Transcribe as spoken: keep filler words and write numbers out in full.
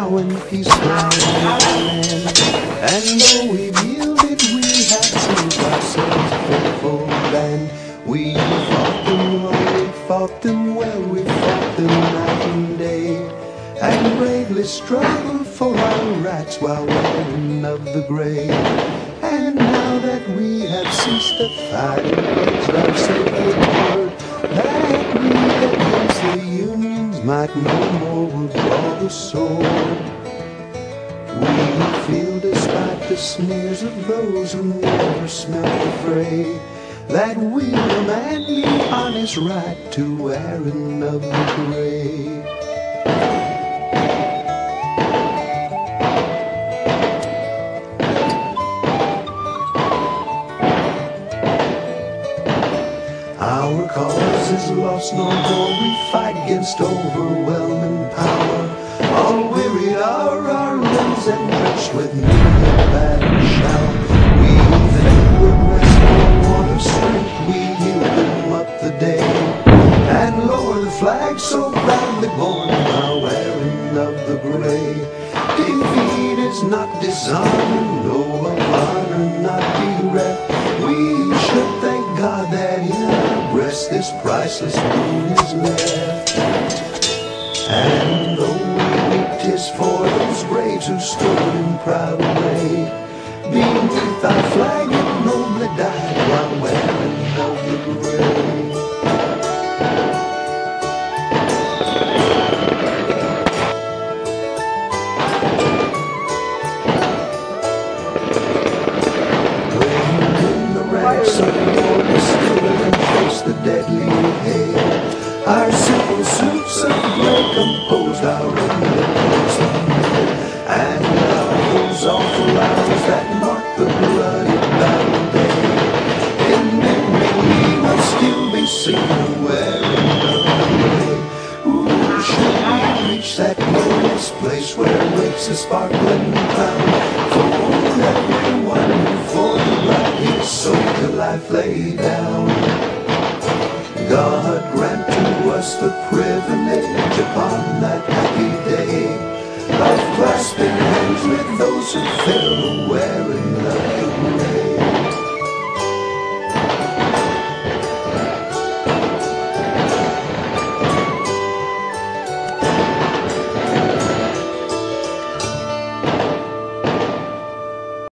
now and peace round the land. And though we've yielded, we have proved ourselves a faithful band. We fought them long, we fought them well, we fought them night and day, and bravely struggled for our rights while wearing of the gray. And now that we have ceased to fight and pledged our sacred word, that we against the Union's might no more will draw the sword. We feel, despite the sneers of those who never smelt the fray, that we've a manly, honest right to wearing of the gray. Our cause is lost no more, we fight against overwhelming power. All wearied are our limbs and drenched with many a battle shower. We think we're rest for want of strength, we yield them up the day, and lower the flag so proudly borne while wearing of the gray. Defeat is not dishonor, no of honor not bereft. We should thank God that in our breast this priceless boon is left. And though we weep, 'tis for those braves who stood in proud array beneath our flag and nobly died while wearing of the gray. So Lord, we stood and faced the deadly hail. Our simple suits of gray composed our independence, and those awful hours that marked the bloody battle day, in memory will still be seen wearing of the gray. Ooh, should we reach that glorious place where waits a sparkling crown for everyone who for the right his soul to life lay down? God grant to us the privilege upon that happy day of clasping hands with those who fell wearing